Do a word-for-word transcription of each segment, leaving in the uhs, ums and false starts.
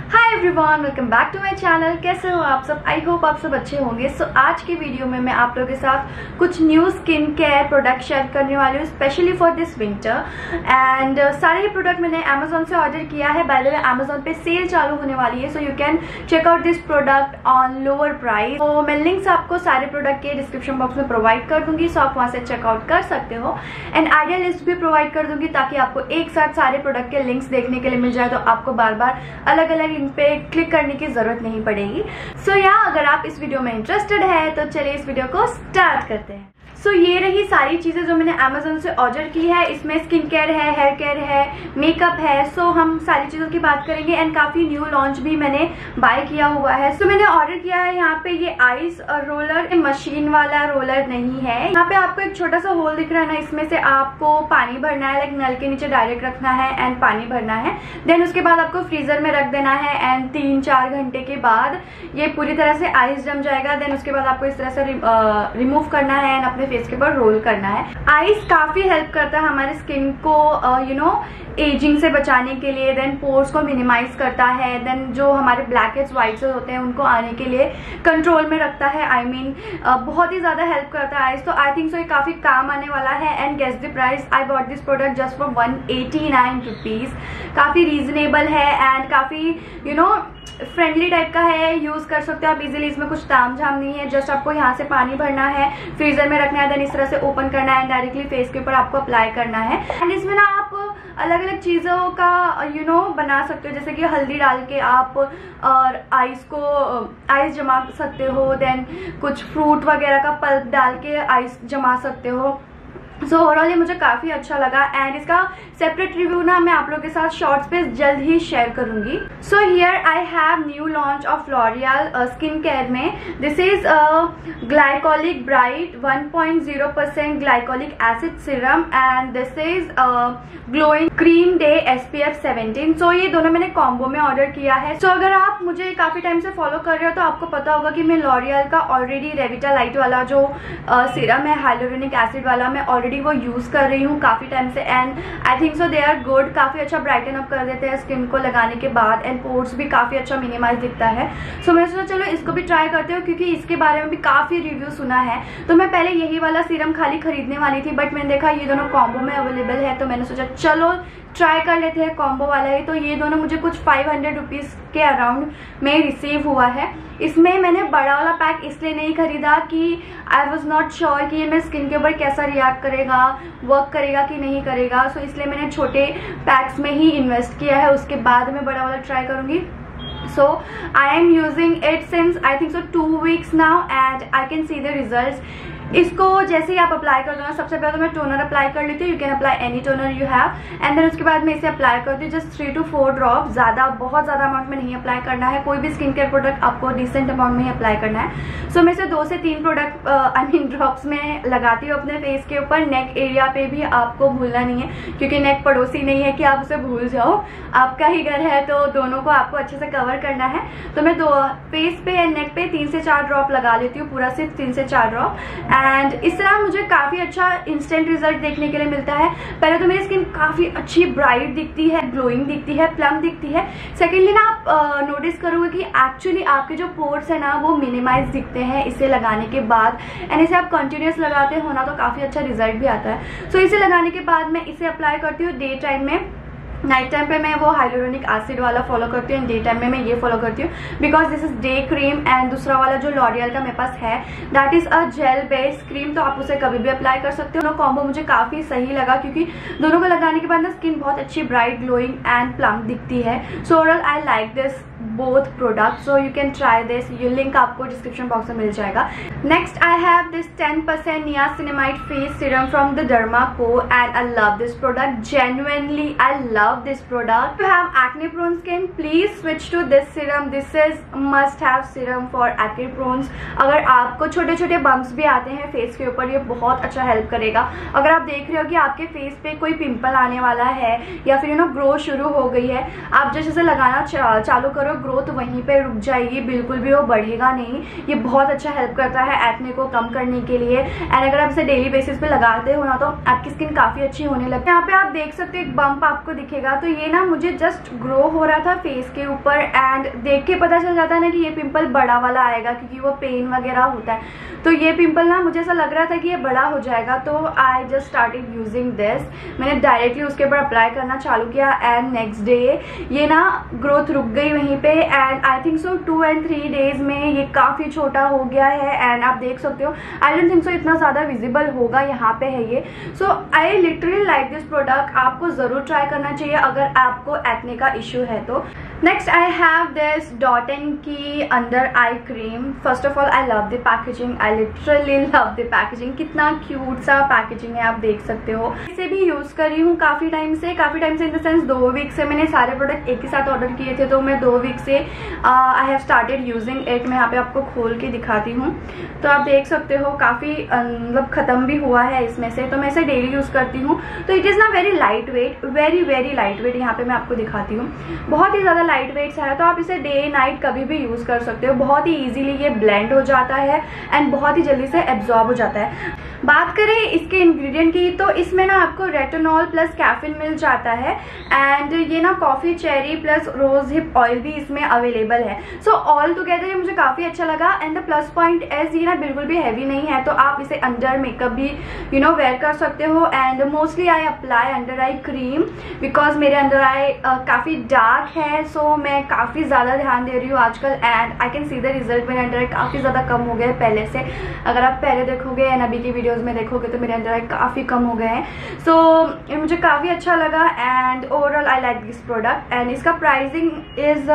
Hi everyone, welcome back to my channel. कैसे हो आप सब? आई होप आप सब अच्छे होंगे। सो so, आज की वीडियो में मैं आप लोगों के साथ कुछ new skin care product share करने वाली हूँ, specially for this winter. And सारे ही प्रोडक्ट मैंने अमेजोन से ऑर्डर किया है। बाय द वे अमेजोन पे सेल चालू होने वाली है, so you can check out this product on lower price. तो मैं लिंक्स आपको सारे प्रोडक्ट के डिस्क्रिप्शन बॉक्स में प्रोवाइड कर दूंगी, सो आप वहाँ से चेकआउट कर सकते हो। एंड आइडिया लिस्ट भी प्रोवाइड कर दूंगी ताकि आपको एक साथ सारे प्रोडक्ट के लिंक्स देखने के लिए मिल जाए, तो आपको बार बार अलग अलग लिंक पे क्लिक करने की जरूरत नहीं पड़ेगी। सो so, या अगर आप इस वीडियो में इंटरेस्टेड है तो चलिए इस वीडियो को स्टार्ट करते हैं। सो so, ये रही सारी चीज़ें जो मैंने अमेजोन से ऑर्डर की है। इसमें स्किन केयर है, हेयर केयर है, मेकअप है। सो so, हम सारी चीज़ों की बात करेंगे। एंड काफ़ी न्यू लॉन्च भी मैंने बाय किया हुआ है। सो so, मैंने ऑर्डर किया है यहाँ पे ये आइस रोलर, मशीन वाला रोलर नहीं है। यहाँ पे आपको एक छोटा सा होल दिख रहा है ना, इसमें से आपको पानी भरना है, लाइक नल के नीचे डायरेक्ट रखना है एंड पानी भरना है। देन उसके बाद आपको फ्रीजर में रख देना है एंड तीन चार घंटे के बाद ये पूरी तरह से आइस जम जाएगा। देन उसके बाद आपको इस तरह से रिमूव करना है एंड अपने फेस के ऊपर रोल करना है। आइस काफी हेल्प करता है हमारे स्किन को यू नो एजिंग से बचाने के लिए। देन पोर्स को मिनिमाइज करता है। देन जो हमारे ब्लैक हेड्स व्हाइट्स होते हैं उनको आने के लिए कंट्रोल में रखता है। I I mean mean, uh, बहुत ही ज्यादा हेल्प करता है आइस। तो आई थिंक सो ये काफी काम आने वाला है। And guess the price, I bought this product just for one eighty nine rupees. काफी रीजनेबल है एंड काफी यू नो फ्रेंडली टाइप का है, यूज कर सकते हो आप इजीली। इसमें कुछ ताम झाम नहीं है। जस्ट आपको यहाँ से पानी भरना है, फ्रीजर में रखना है, देन इस तरह से ओपन करना है, डायरेक्टली फेस के ऊपर आपको अप्लाई करना है। एंड इसमें ना आप अलग अलग चीजों का यू नो बना सकते हो, जैसे कि हल्दी डाल के आप और आइस को आइस जमा सकते हो। देन कुछ फ्रूट वगैरह का पल्प डाल के आइस जमा सकते हो। सो ओवरऑल ये मुझे काफी अच्छा लगा एंड इसका सेपरेट रिव्यू ना मैं आप लोगों के साथ शॉर्ट्स पे जल्द ही शेयर करूंगी। So here I have new launch of L'Oreal skin care में। This is glycolic bright one point zero percent glycolic acid serum and this is glowing cream day S P F seventeen. So ये दोनों मैंने combo में order किया है। So so, अगर आप मुझे काफी टाइम से फॉलो कर रहे हो तो आपको पता होगा कि मैं लॉरियल का ऑलरेडी रेविटा लाइट वाला जो सीरम uh, है हाइलोरेनिक एसिड वाला, मैं ऑलरेडी वो यूज कर रही हूँ काफी टाइम से। And I think so they are good. काफी अच्छा ब्राइटन अप कर देते हैं स्किन को लगाने के बाद एंड पोर्स भी काफी अच्छा मिनिमाइज दिखता है। सो so, मैंने सोचा चलो इसको भी ट्राई करते हो, क्योंकि इसके बारे में भी काफी रिव्यू सुना है। तो मैं पहले यही वाला सीरम खाली खरीदने वाली थी, बट मैंने देखा ये दोनों कॉम्बो में अवेलेबल है, तो मैंने सोचा चलो ट्राई कर लेते हैं कॉम्बो वाला ही। तो ये दोनों मुझे कुछ फाइव हंड्रेड रुपीज के अराउंड में रिसीव हुआ है। इसमें मैंने बड़ा वाला पैक इसलिए नहीं खरीदा कि आई वॉज नॉट श्योर कि ये मेरे स्किन के ऊपर कैसा रिएक्ट करेगा, वर्क करेगा कि नहीं करेगा। सो so, इसलिए मैंने छोटे पैक्स में ही इन्वेस्ट किया है, उसके बाद मैं बड़ा वाला ट्राई करूंगी। So I am using it since I think so two weeks now and I can see the results. इसको जैसे ही आप अप्लाई कर दो ना, सबसे पहले तो मैं टोनर अप्लाई कर लेती हूँ। You can apply any toner you have and then उसके बाद मैं इसे अप्लाई करती हूँ just three two four drop. ज़्यादा बहुत ज़्यादा अमाउंट में नहीं अप्लाई करना है। कोई भी स्किन केयर प्रोडक्ट आपको डिसेंट अमाउंट में ही अप्लाई करना है। सो so, मैं इसे दो से तीन प्रोडक्ट आई मीन ड्रॉप्स में लगाती हूँ अपने फेस के ऊपर। नेक एरिया पे भी आपको भूलना नहीं है, क्योंकि नेक पड़ोसी नहीं है कि आप उसे भूल जाओ, आपका ही घर है, तो दोनों को आपको अच्छे से कवर करना है। तो मैं दो फेस पे एंड नेक पे तीन से चार ड्रॉप लगा लेती हूँ, पूरा सिर्फ तीन से चार ड्रॉप। एंड इस तरह मुझे काफी अच्छा इंस्टेंट रिजल्ट देखने के लिए मिलता है। पहले तो मेरी स्किन काफी अच्छी ब्राइट दिखती है, ग्लोइंग दिखती है, प्लम दिखती है। सेकेंडली ना आप नोटिस करोगे कि एक्चुअली आपके जो पोर्स है ना वो मिनिमाइज दिखते हैं इसे लगाने के बाद। एंड इसे आप कंटिन्यूस लगाते हो ना तो काफी अच्छा रिजल्ट भी आता है। सो so, इसे लगाने के बाद मैं इसे अप्लाई करती हूँ डे टाइम में। नाइट टाइम पे मैं वो हाइलोरेनिक एसिड वाला फॉलो करती हूँ एंड डे टाइम में मैं ये फॉलो करती हूँ, because this is day cream. And दूसरा वाला जो लॉरियल का मेरे पास है that is a gel based cream, तो आप उसे कभी भी अप्लाई कर सकते हो। दोनों कॉम्बो मुझे काफी सही लगा, क्योंकि दोनों को लगाने के बाद ना स्किन बहुत अच्छी ब्राइट ग्लोइंग एंड प्लम दिखती है। So overall I like this both product, so you can try this. ये लिंक आपको डिस्क्रिप्शन बॉक्स में मिल जाएगा। Next I have this ten percent niacinamide face serum from the Derma Co and I love this product. Genuinely I love this product. If you have acne prone skin, please switch to this serum. This is must have serum for acne prone. अगर आपको छोटे छोटे bumps भी आते हैं face के ऊपर, ये बहुत अच्छा हेल्प करेगा। अगर आप देख रहे हो कि आपके फेस पे कोई पिंपल आने वाला है या फिर यू नो ग्रो शुरू हो गई है, आप जैसे से लगाना चा, चालू करो, ग्रोथ वहीं पे रुक जाएगी, बिल्कुल भी वो बढ़ेगा नहीं। ये बहुत अच्छा हेल्प करता है एक्ने को कम करने के लिए। एंड अगर आप इसे डेली बेसिस पे लगाते हो ना तो आपकी स्किन काफी अच्छी होने लगती है। यहाँ पे आप देख सकते हो एक बम्प आपको दिखेगा दिखेगा तो ये ना मुझे जस्ट ग्रो हो रहा था फेस के ऊपर, एंड देख के पता चल जाता है ना कि ये पिंपल बड़ा वाला आएगा क्योंकि वो पेन वगैरह होता है। तो ये पिंपल ना मुझे ऐसा लग रहा था कि ये बड़ा हो जाएगा, तो I just started using this. मैंने डायरेक्टली उसके ऊपर अप्लाई करना चालू किया एंड नेक्स्ट डे ये ना ग्रोथ रुक गई वहीं पे, and I think so two and three days में ये काफ़ी छोटा हो गया है। एंड आप देख सकते हो, आई डोंट थिंक सो इतना ज़्यादा विजिबल होगा, यहाँ पे है ये। So I literally like this product, आपको ज़रूर ट्राई करना चाहिए अगर आपको एक्ने का इशू है तो। Next I have this Dot and Key under eye cream. First of all I love the packaging, I literally love the packaging. कितना क्यूट सा पैकेजिंग है, आप देख सकते हो। इसे भी यूज कर रही हूँ काफी टाइम से, काफी टाइम से इन द सेंस दो वीक से। मैंने सारे प्रोडक्ट एक ही साथ ऑर्डर किए थे, तो मैं दो वीक से I have started using it. मैं यहाँ पे आपको खोल के दिखाती हूँ, तो आप देख सकते हो काफी मतलब खत्म भी हुआ है इसमें से। तो मैं इसे डेली यूज करती हूँ, तो इट इज ना very light weight, very very light weight. यहाँ पे मैं आपको दिखाती हूँ, बहुत ही ज्यादा लाइट वेट है, तो आप इसे डे नाइट कभी भी यूज कर सकते हो। बहुत ही इजीली ये ब्लेंड हो जाता है एंड बहुत ही जल्दी से एब्जॉर्ब हो जाता है। बात करें इसके इंग्रेडिएंट की, तो इसमें ना आपको रेटिनॉल प्लस कैफीन मिल जाता है, एंड ये ना coffee cherry plus rose hip oil भी इसमें अवेलेबल है। सो ऑल टुगेदर ये मुझे काफी अच्छा लगा। And the plus point as ये ना बिल्कुल भी हैवी नहीं है, तो आप इसे अंडर मेकअप भी यू नो वेयर कर सकते हो। And mostly I apply under eye cream because मेरे अंडर आई काफी डार्क है, सो so मैं काफी ज्यादा ध्यान दे रही हूँ आजकल, and I can see the result. मेरे अंडर आई काफी ज्यादा कम हो गए पहले से। अगर आप पहले देखोगे एंड अभी की वीडियोस में देखोगे तो मेरे अंडर आई काफी कम हो गए हैं। सो so, मुझे काफी अच्छा लगा and overall I like this product. And इसका pricing is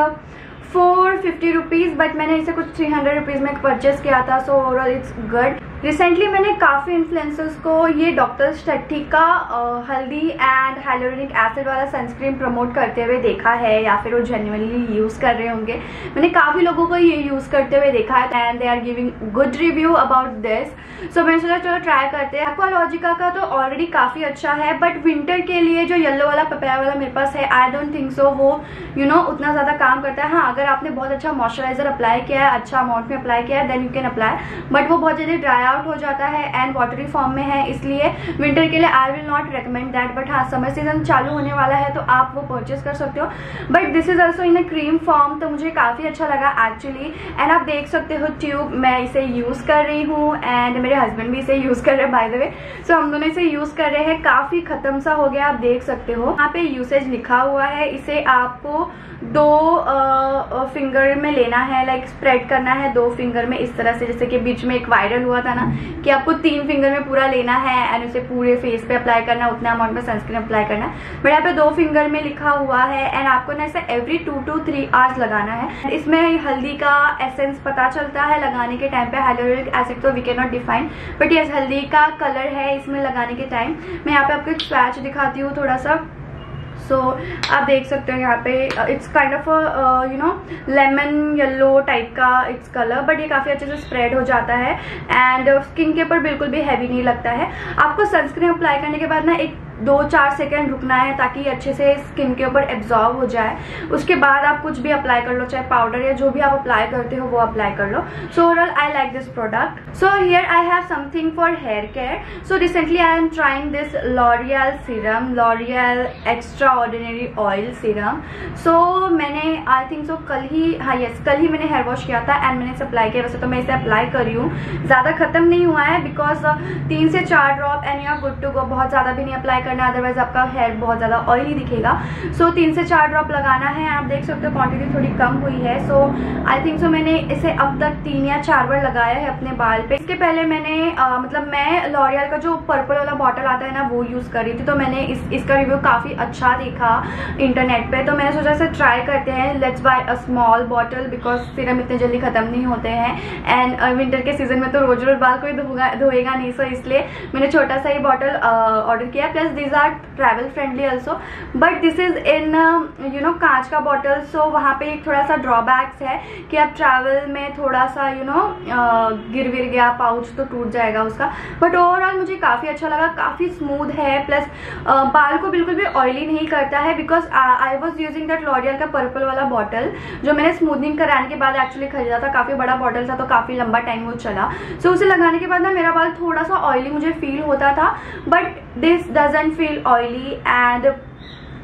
four fifty rupees, but मैंने इसे कुछ थ्री हंड्रेड रुपीज में परचेज किया था। So overall it's good. Recently मैंने काफ़ी इन्फ्लुएंसर्स को ये डॉक्टर स्टेटी का हल्दी एंड हाइलोरोनिक एसिड वाला सनस्क्रीन प्रमोट करते हुए देखा है, या फिर वो जेन्युइनली यूज़ कर रहे होंगे। मैंने काफ़ी लोगों को ये यूज़ करते हुए देखा है and they are giving good review about this. So मैंने सोचा चलो ट्राई करते हैं। एक्वालॉजिका का तो ऑलरेडी काफ़ी अच्छा है, बट विंटर के लिए जो येलो वाला पपाया वाला मेरे पास है, आई डोंट थिंक सो वो यू नो उतना ज़्यादा काम करता है। हाँ, अगर आपने बहुत अच्छा मॉइस्चराइजर अप्लाई किया है, अच्छा अमाउंट में अप्लाई किया है, then you can apply, but वो बहुत जल्दी ड्राई आउट हो जाता है एंड वाटरी फॉर्म में है, इसलिए विंटर के लिए I will not recommend that. But हाँ, समर सीजन चालू होने वाला है तो आप वो परचेज कर सकते हो। But this is also in a cream form, तो मुझे काफ़ी अच्छा लगा एक्चुअली। एंड आप देख सकते हो ट्यूब, मैं इसे यूज़ कर रही हूँ एंड मेरे हस्बैंड भी इसे यूज़ कर रहे हैं बाय द वे। सो हम दोनों इसे यूज़ कर रहे हैं। काफ़ी खत्म सा हो गया, आप देख सकते हो। यहाँ पे यूसेज लिखा हुआ है, इसे आपको दो फिंगर में लेना है, लाइक स्प्रेड करना है दो फिंगर में इस तरह से, जैसे कि बीच में एक वायरल हुआ था ना कि आपको तीन फिंगर में पूरा लेना है एंड उसे पूरे फेस पे अप्लाई करना, उतना अमाउंट में सनस्क्रीन अप्लाई करना है। बट यहाँ पे दो फिंगर में लिखा हुआ है एंड आपको ना इसे every two two three hours लगाना है। इसमें हल्दी का एसेंस पता चलता है लगाने के टाइम पे, हाइलोरिक एसिड तो we can not define, but yes हल्दी का कलर है इसमें लगाने के टाइम। मैं यहाँ पे आपको एक स्वैच दिखाती हूँ थोड़ा सा। सो so, आप देख सकते हो यहाँ पे it's kind of you know lemon yellow type का इट्स कलर, बट ये काफ़ी अच्छे से स्प्रेड हो जाता है एंड स्किन के ऊपर बिल्कुल भी हैवी नहीं लगता है। आपको सनस्क्रीन अप्लाई करने के बाद ना एक दो चार सेकेंड रुकना है ताकि अच्छे से स्किन के ऊपर एब्जॉर्ब हो जाए। उसके बाद आप कुछ भी अप्लाई कर लो, चाहे पाउडर या जो भी आप अप्लाई करते हो वो अप्लाई कर लो। So overall I like this product. So here I have something for hair care. So recently I am trying this L'Oreal serum, L'Oreal extra ordinary oil serum. So मैंने आई थिंक सो कल ही, हाँ yes कल ही मैंने hair wash किया था and मैंने इसे apply किया। वैसे तो मैं इसे अप्लाई कर रही हूँ, ज़्यादा खत्म नहीं हुआ है बिकॉज तीन से चार drop and you are good to go. बहुत ज़्यादा भी नहीं अप्लाई करना, अदरवाइज आपका हेयर बहुत ज़्यादा ऑयली दिखेगा। सो so, तीन से चार ड्रॉप लगाना है। आप देख सकते हो क्वांटिटी थोड़ी कम हुई है। सो आई थिंक सो मैंने इसे अब तक तीन या चार बार लगाया है अपने बाल पे। इसके पहले मैंने आ, मतलब मैं लॉरियल का जो पर्पल वाला बॉटल आता है ना वो यूज़ कर रही थी, तो मैंने इस इसका रिव्यू काफ़ी अच्छा देखा इंटरनेट पे, तो मैंने सोचा इसे ट्राई करते हैं। Let's buy a small bottle because serum इतने जल्दी ख़त्म नहीं होते हैं एंड विंटर के सीजन में तो रोज रोज बाल कोई धोएगा नहीं, सो इसलिए मैंने छोटा सा ही बॉटल ऑर्डर किया। Plus these are travel friendly also, but this is in you know कांच का बॉटल। सो वहाँ पे एक थोड़ा सा ड्रॉबैक्स है कि आप ट्रैवल में थोड़ा सा यू you नो know, गिर गिर गया पाउच तो टूट जाएगा उसका। बट ओवरऑल मुझे काफ़ी अच्छा लगा, काफ़ी स्मूथ है, प्लस uh, बाल को बिल्कुल भी ऑयली नहीं करता है because I was using that L'Oreal का पर्पल वाला बॉटल जो मैंने स्मूथनिंग कराने के बाद एक्चुअली खरीदा था। काफ़ी बड़ा बॉटल था तो काफ़ी लंबा टाइम वो चला। सो so, उसे लगाने के बाद ना मेरा बाल थोड़ा सा ऑयली मुझे फील होता था, but this doesn't feel oily and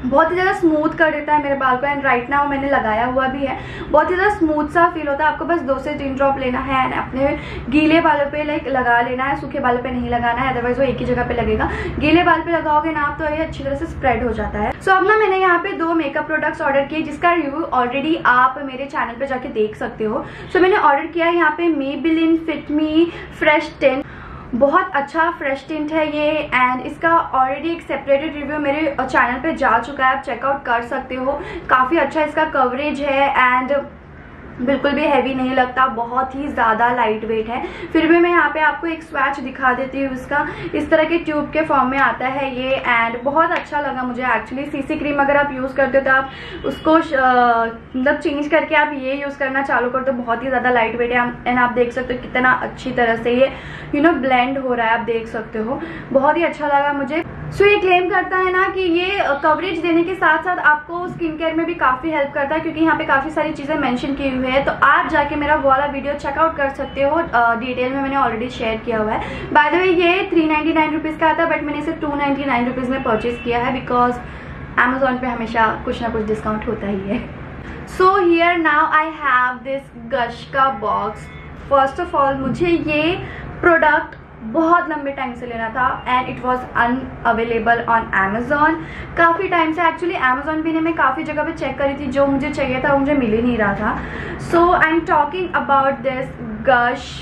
बहुत ही ज़्यादा स्मूथ कर देता है मेरे बाल को। एंड राइट नाउ मैंने लगाया हुआ भी है, बहुत ही ज़्यादा स्मूथ सा फील होता है। आपको बस दो से तीन ड्रॉप लेना है एंड अपने गीले बालों पे लाइक लगा लेना है, सूखे बालों पे नहीं लगाना है, अदरवाइज वो एक ही जगह पे लगेगा। गीले बाल पे लगाओगे ना आप तो ये अच्छी तरह से स्प्रेड हो जाता है। सो so, अब ना मैंने यहाँ पे दो मेकअप प्रोडक्ट्स ऑर्डर किए जिसका रिव्यू ऑलरेडी आप मेरे चैनल पे जाके देख सकते हो। सो so, मैंने ऑर्डर किया है यहाँ पे Maybelline fit me fresh tint. बहुत अच्छा फ्रेश टिंट है ये एंड इसका ऑलरेडी एक सेपरेटेड रिव्यू मेरे चैनल पे जा चुका है, आप चेकआउट कर सकते हो। काफ़ी अच्छा इसका कवरेज है एंड बिल्कुल भी हैवी नहीं लगता, बहुत ही ज़्यादा लाइट वेट है। फिर भी मैं यहाँ पे आपको एक स्वैच दिखा देती हूँ इसका। इस तरह के ट्यूब के फॉर्म में आता है ये एंड बहुत अच्छा लगा मुझे एक्चुअली। सीसी क्रीम अगर आप यूज़ करते हो तो आप उसको मतलब चेंज करके आप ये यूज़ करना चालू कर तो बहुत ही ज़्यादा लाइट वेट है एंड आप देख सकते हो कितना अच्छी तरह से ये यू नो ब्लेंड हो रहा है, आप देख सकते हो। बहुत ही अच्छा लगा मुझे। सो so, ये क्लेम करता है ना कि ये कवरेज देने के साथ साथ आपको स्किन केयर में भी काफ़ी हेल्प करता है, क्योंकि यहाँ पे काफ़ी सारी चीज़ें मेंशन की हुई है। तो आप जाके मेरा वो वाला वीडियो चेकआउट कर सकते हो, डिटेल में मैंने ऑलरेडी शेयर किया हुआ है। बाय द वे ये थ्री नाइन्टी नाइन रुपीज़ का आता है बट मैंने इसे टू नाइन्टी नाइन रुपीज़ में परचेज किया है बिकॉज अमेजोन पे हमेशा कुछ ना कुछ डिस्काउंट होता ही है। So here now I have this Gush का बॉक्स। फर्स्ट ऑफ ऑल मुझे ये प्रोडक्ट बहुत लंबे टाइम से लेना था and it was unavailable on Amazon. काफ़ी टाइम से एक्चुअली अमेजोन भी ने मैं काफ़ी जगह पे चेक करी थी, जो मुझे चाहिए था वो मुझे मिल ही नहीं रहा था। So I am talking about this Gush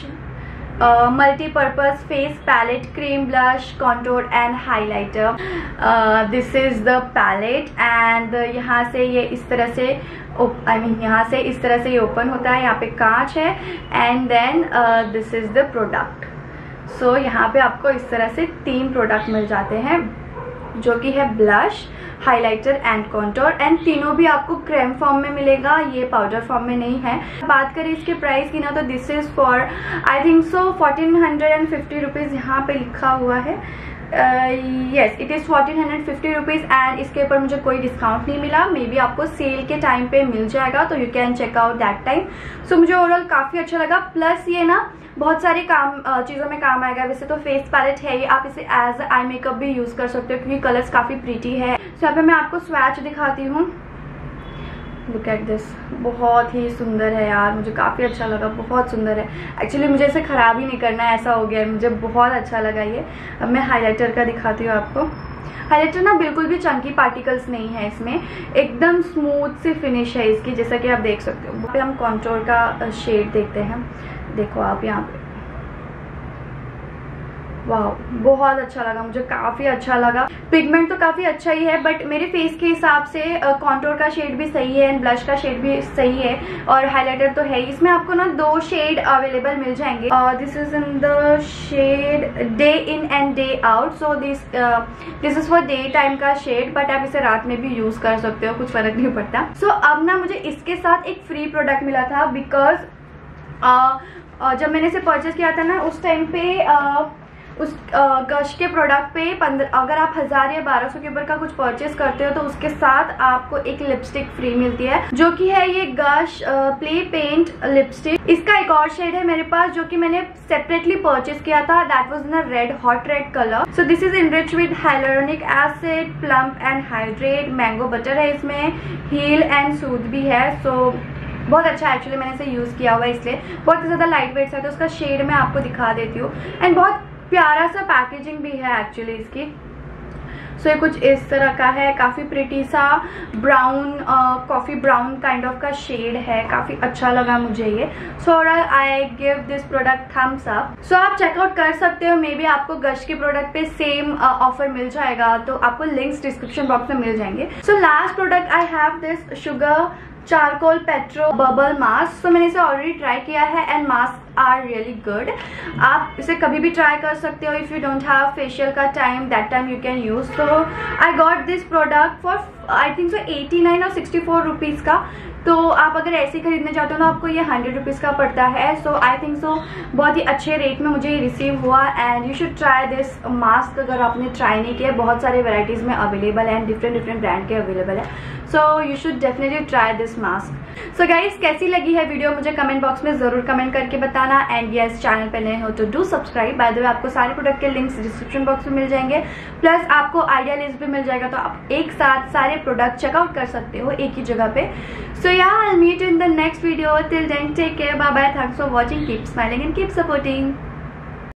multipurpose face palette cream blush contour and highlighter. This is the palette and यहाँ से ये इस तरह से आई मीन यहाँ से इस तरह से ये ओपन होता है, यहाँ पे कांच है and then this is the product. So so, यहाँ पे आपको इस तरह से तीन प्रोडक्ट मिल जाते हैं जो कि है blush, highlighter and contour and तीनों भी आपको क्रीम फॉर्म में मिलेगा, ये पाउडर फॉर्म में नहीं है। बात करें इसके प्राइस की ना तो this is for I think so fourteen hundred and fifty rupees यहाँ पे लिखा हुआ है। Yes it is fourteen hundred fifty rupees and इसके ऊपर मुझे कोई डिस्काउंट नहीं मिला। मे बी आपको सेल के टाइम पे मिल जाएगा तो you can check out that time. So मुझे ओवरऑल काफ़ी अच्छा लगा। प्लस ये ना बहुत सारे काम चीज़ों में काम आएगा। वैसे तो फेस पैलेट है ये, आप इसे एज आई मेकअप भी यूज़ कर सकते हो क्योंकि कलर्स काफ़ी प्रीटी है। तो यहाँ पे मैं आपको स्वैच दिखाती हूँ। लुक एट दिस, बहुत ही सुंदर है यार, मुझे काफ़ी अच्छा लगा, बहुत सुंदर है। एक्चुअली मुझे इसे ख़राब ही नहीं करना है, ऐसा हो गया है, मुझे बहुत अच्छा लगा ये। अब मैं हाइलाइटर का दिखाती हूँ आपको। हाइलाइटर ना बिल्कुल भी चंकी पार्टिकल्स नहीं है इसमें, एकदम स्मूथ सी फिनिश है इसकी, जैसा कि आप देख सकते हो। यहाँ पे हम कॉन्टोर का शेड देखते हैं, देखो आप यहाँ पे, वाह बहुत अच्छा लगा मुझे, काफ़ी अच्छा लगा। पिगमेंट तो काफ़ी अच्छा ही है बट मेरे फेस के हिसाब से कॉन्टोर का शेड भी सही है एंड ब्लश का शेड भी सही है और हाइलाइटर तो है। इसमें आपको ना दो शेड अवेलेबल मिल जाएंगे। This is in the shade day in and day out. So this this is for day time का शेड बट आप इसे रात में भी यूज कर सकते हो, कुछ फर्क नहीं पड़ता। सो so, अब ना मुझे इसके साथ एक फ्री प्रोडक्ट मिला था बिकॉज uh, जब मैंने इसे परचेज किया था ना उस टाइम पे uh, उस गश के प्रोडक्ट पे पंद्रह अगर आप हज़ार या बारह सौ के ऊपर का कुछ परचेज करते हो तो उसके साथ आपको एक लिपस्टिक फ्री मिलती है जो कि है ये गश प्ले पेंट लिपस्टिक। इसका एक और शेड है मेरे पास जो कि मैंने सेपरेटली परचेज किया था, that was in a red hot red colour. So this is enriched with hyaluronic acid, plump and hydrate, mango butter है इसमें, हील एंड सूद भी है। सो so, बहुत अच्छा एक्चुअली मैंने इसे यूज़ किया हुआ है इसलिए बहुत ज़्यादा लाइट वेट है। तो उसका शेड मैं आपको दिखा देती हूँ एंड बहुत प्यारा सा पैकेजिंग भी है एक्चुअली इसकी। सो so, ये कुछ इस तरह का है, काफ़ी प्रिटी सा brown coffee brown kind of का शेड है, काफ़ी अच्छा लगा मुझे ये। So overall I give this product thumbs up. So आप चेकआउट कर सकते हो, मे बी आपको गश के प्रोडक्ट पे सेम ऑफर uh, मिल जाएगा तो आपको लिंक्स डिस्क्रिप्शन बॉक्स में मिल जाएंगे। So last product I have this sugar charcoal patrol bubble mask. तो मैंने इसे ऑलरेडी ट्राई किया है and mask are really good. आप इसे कभी भी ट्राई कर सकते हो if you don't have facial का time, that time you can use. तो I got this product for I think so eighty nine और सिक्सटी फोर रुपीज़ का। तो आप अगर ऐसे ही खरीदने चाहते हो तो आपको ये हंड्रेड रुपीज़ का पड़ता है। सो आई थिंक सो बहुत ही अच्छे रेट में मुझे ये रिसीव हुआ and you should try this mask अगर आपने ट्राई नहीं किया। बहुत सारे वेराइटीज़ में अवेलेबल है एंड डिफरेंट डिफरेंट ब्रांड के अवेलेबल है। So you should definitely try this mask. So guys, कैसी लगी है वीडियो मुझे कमेंट बॉक्स में जरूर कमेंट करके बताना। एंड यस, चैनल पे नए हो तो do subscribe. By the way, आपको सारे प्रोडक्ट के लिंक्स डिस्क्रिप्शन बॉक्स में मिल जाएंगे, प्लस आपको आइडिया लिस्ट भी मिल जाएगा, तो आप एक साथ सारे प्रोडक्ट चेकआउट कर सकते हो एक ही जगह पे। So yeah, I will meet in the next video. Till then, take care, bye bye, thanks for watching, keep smiling and keep supporting.